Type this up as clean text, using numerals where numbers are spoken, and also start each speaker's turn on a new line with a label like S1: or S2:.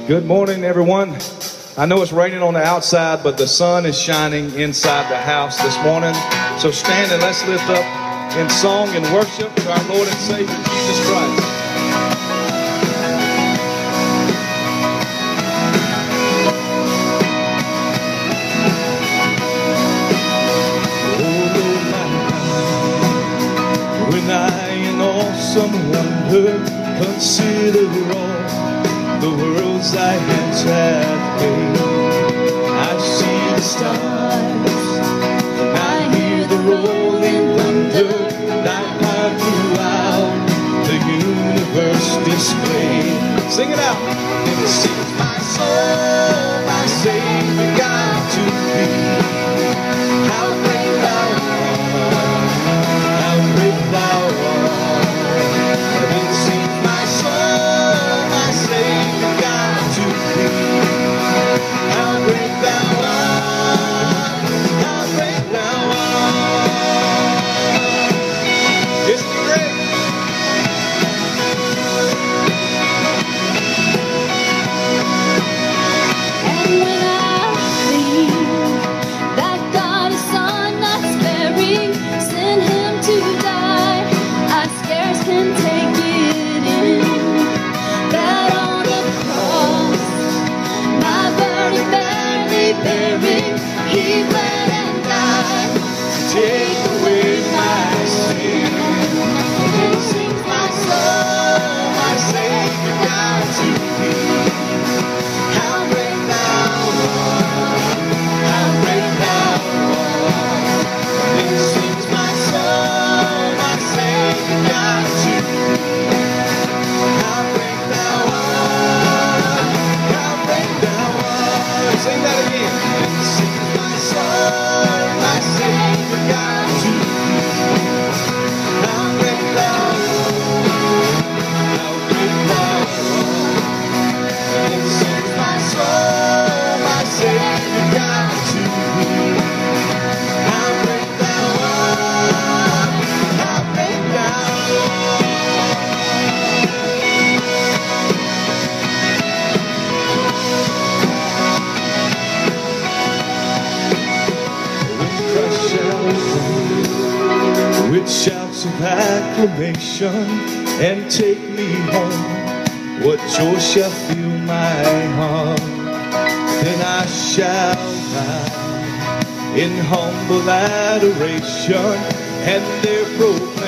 S1: Good morning, everyone. I know it's raining on the outside, but the sun is shining inside the house this morning. So stand and let's lift up in song and worship to our Lord and Savior, Jesus Christ. Oh, Lord, my God, when I in awesome wonder consider all the worlds thy hands have made, I see the stars, and I hear the rolling thunder, thy power throughout the universe displayed. Sing it out. And it sings my soul, my Savior God to thee. How great thou art, how great thou art. And it sings my soul, my Savior God to thee. How great thou art, how great thou art. Isn't he great?
S2: And when I think that God His Son not sparing sent Him to die, I scarce can take it in. That on the cross, my burden barely bearing, He bled and died to take away my sin. And sings my soul, my Savior God to thee. How great thou art, how great thou art. And sings my soul, my Savior God to thee. How great thou art, how great thou art. Sing that again. And sings my soul, my Savior God to thee. How great thou art, how great thou art. And sings my soul, my Savior God to thee. How great thou art, how great thou art. With crush shall come, with shouts of acclamation, and take me home. What joy shall fill my heart? Then I shall bow in humble adoration, and there proclaim